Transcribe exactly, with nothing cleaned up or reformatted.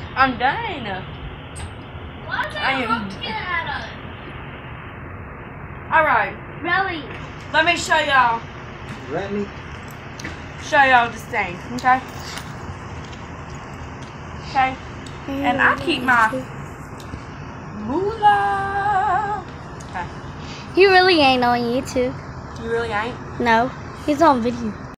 I'm done. I am. Alright. Really? Let me show y'all. Let me. Show y'all this thing. Okay? Okay? And I keep my moolah. Okay. He really ain't on YouTube. You really ain't? No. He's on video.